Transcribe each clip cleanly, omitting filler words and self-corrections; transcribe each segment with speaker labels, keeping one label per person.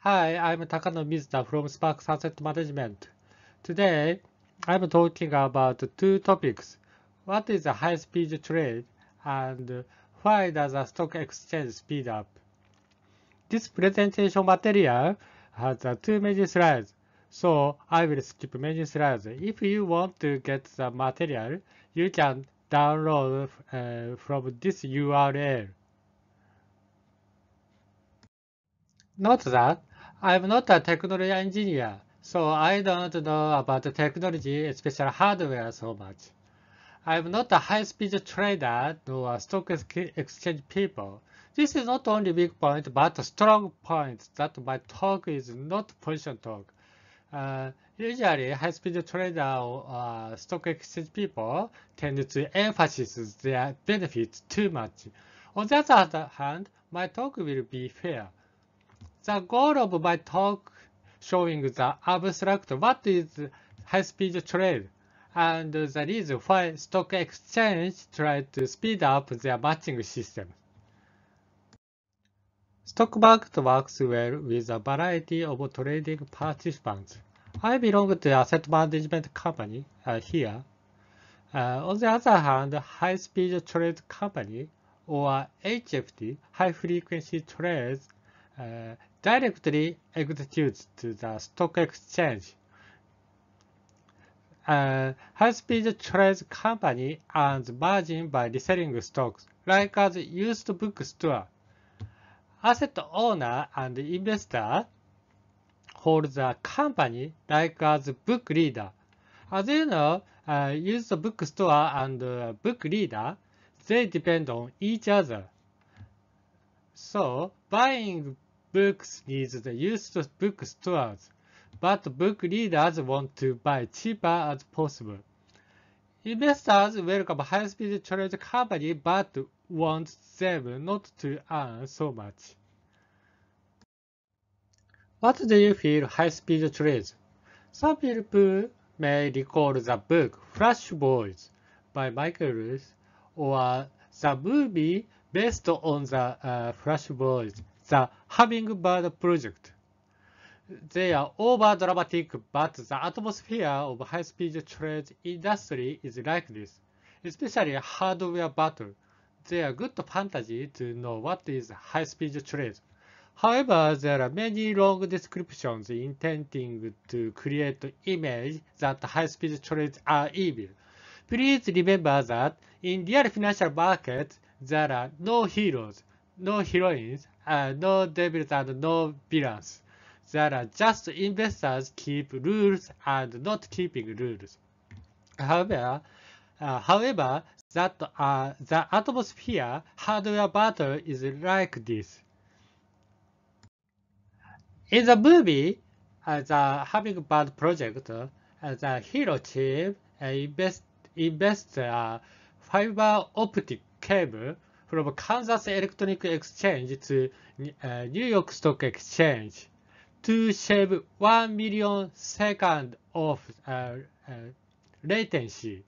Speaker 1: Hi, I'm Takano Mizuta from SPARX Asset Management. Today, I'm talking about two topics. What is a high-speed trade and why does a stock exchange speed up? This presentation material has too many slides, so I will skip many slides. If you want to get the material, you can download from this URL. Note that I'm not a technology engineer, so I don't know about technology, especially hardware, so much. I'm not a high-speed trader nor a stock exchange people. This is not only big point, but a strong point that my talk is not position talk. Usually, high-speed trader or stock exchange people tend to emphasize their benefits too much. On the other hand, my talk will be fair. The goal of my talk showing the abstract what is high-speed trade and the reason why stock exchange try to speed up their matching system. Stock market works well with a variety of trading participants. I belong to asset management company here. On the other hand, high-speed trade company or HFT, high-frequency trades, directly executes to the stock exchange. High-speed trades company earns margin by reselling stocks, like as used bookstore. Asset owner and investor hold the company like as book reader. As you know, used bookstore and book reader, they depend on each other. So, buying books needs the used bookstores, but book readers want to buy cheaper as possible. Investors welcome high-speed trade company, but want them not to earn so much. What do you feel high-speed trades? Some people may recall the book Flash Boys by Michael Lewis or the movie based on the Flash Boys, The Hummingbird Project. They are over-dramatic, but the atmosphere of high-speed trade industry is like this, especially hardware battle. They are good fantasy to know what is high-speed trade. However, there are many long descriptions intending to create the image that high-speed trades are evil. Please remember that in real financial markets, there are no heroes, no heroines, no devils and no villains. There are just investors keep rules and not keeping rules. However, the atmosphere hardware battle is like this. In the movie, the Hummingbird Project, the hero chief invests a fiber optic cable from Kansas Electronic Exchange to New York Stock Exchange to save 1 million seconds of latency.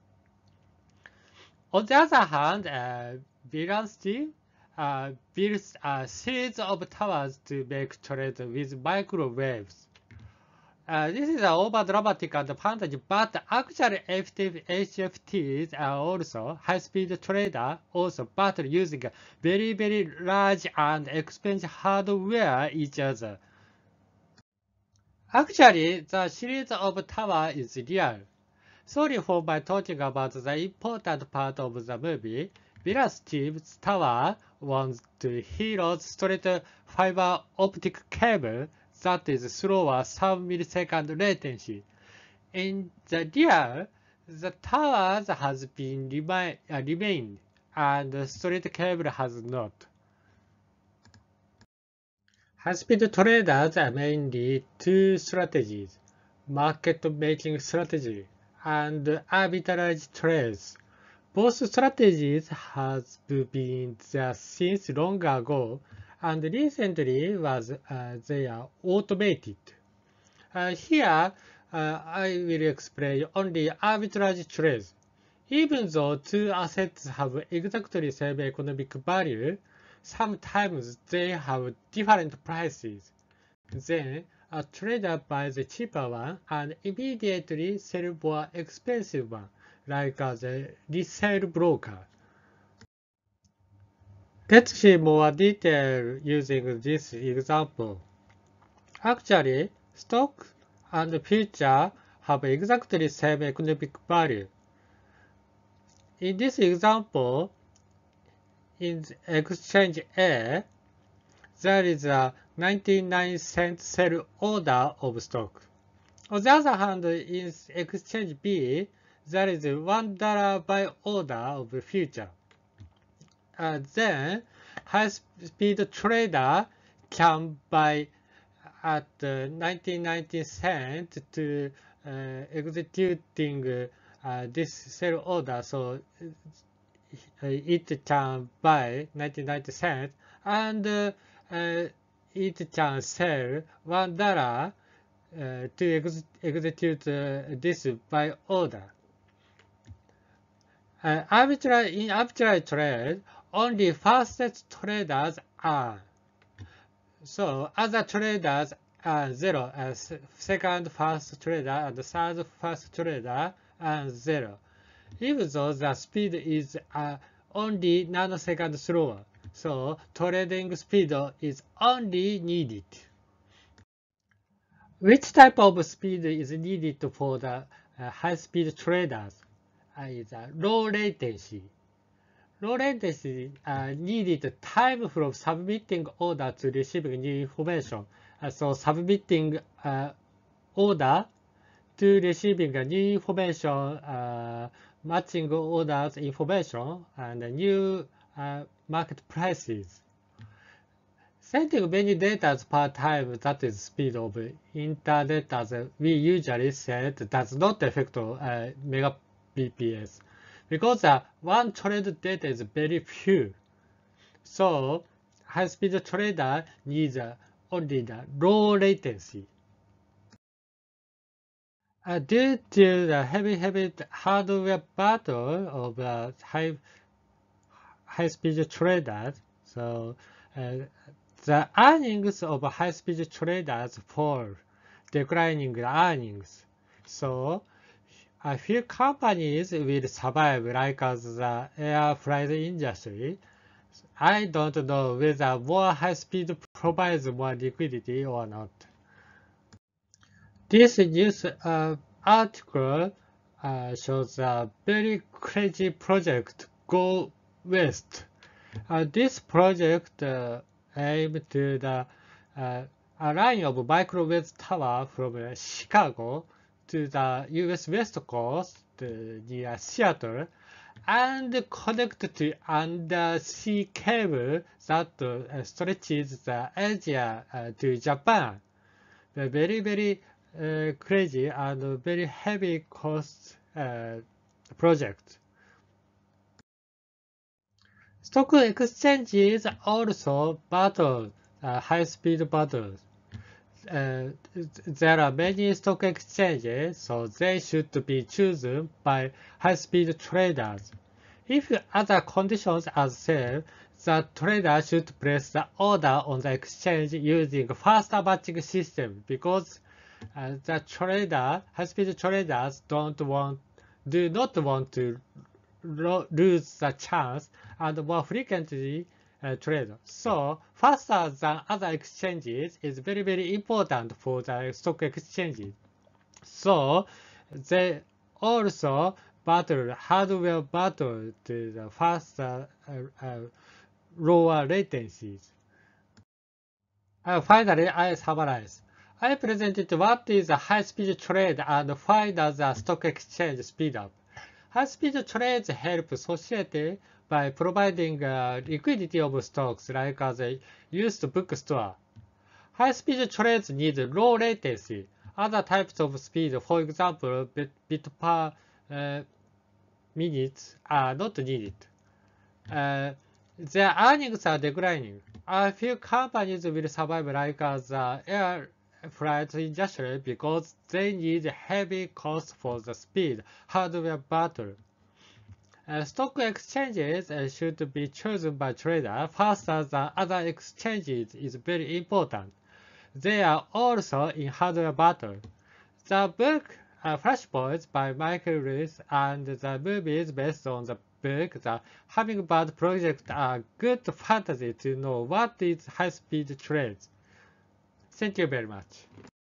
Speaker 1: On the other hand, Latency builds a series of towers to make trades with microwaves. This is over-dramatic and fantasy, but actually HFTs are also high-speed traders, also battle using very, very large and expensive hardware each other. Actually, the series of towers is real. Sorry for my talking about the important part of the movie. Steve's tower wants to heroes straight fiber optic cable that is slower 3 millisecond latency. In the real, the towers has been remained and straight cable has not. High-speed traders are mainly two strategies: market making strategy and arbitrage trades. Both strategies have been there since long ago, and recently they are automated. Here, I will explain only arbitrage trades. Even though two assets have exactly same economic value, sometimes they have different prices. Then a trader buys a cheaper one and immediately sells more expensive one, like the resale broker. Let's see more detail using this example. Actually, stock and future have exactly same economic value. In this example, in exchange A, there is a 99-cent sell order of stock. On the other hand, in exchange B, there is a $1 buy order of future. Then, high-speed trader can buy at 1990 cents to executing this sell order. So it can buy 1990 cents and it can sell $1 to execute this buy order. In arbitrage trade, only fastest traders earn. So other traders earn zero, as second fast trader and third fast trader earn zero, even though the speed is only nanosecond slower. So trading speed is only needed. Which type of speed is needed for the high-speed traders? Is low latency. Low latency needed time from submitting order to receiving new information. So submitting order to receiving a new information, matching orders information, and new market prices. Sending many data per time, that is speed of internet, as we usually said, does not affect megabps, because one trade data is very few. So high-speed trader needs only the low latency. Due to the heavy hardware battle of high-speed traders, so the earnings of high-speed traders fall, declining the earnings. So a few companies will survive, like the air freight industry. I don't know whether more high-speed provides more liquidity or not. This news article shows a very crazy project, Go West. This project aimed to the a line of microwave tower from Chicago to the US West Coast near Seattle and connect to undersea cable that stretches the Asia to Japan. The very crazy and very heavy cost project. Stock exchanges also battle high-speed battles. There are many stock exchanges, so they should be chosen by high-speed traders. If other conditions are same, the trader should place the order on the exchange using faster matching system, because the high-speed traders do not want to lose the chance and more frequently trade. So faster than other exchanges is very important for the stock exchanges. So they also hardware battle to the faster, lower latencies. Finally, I summarize. I presented what is a high-speed trade and why does the stock exchange speed up. High-speed trades help society by providing liquidity of stocks, like the used bookstore. High-speed trades need low latency. Other types of speed, for example, bit per minute, are not needed. Their earnings are declining. A few companies will survive, like the air freight industry, because they need heavy cost for the speed hardware battle. Stock exchanges should be chosen by traders faster than other exchanges is very important. they are also in hardware battle. The book Flash Boys by Michael Lewis and the movies based on the book The Hummingbird Project are good fantasy to know what is high-speed trades. Thank you very much.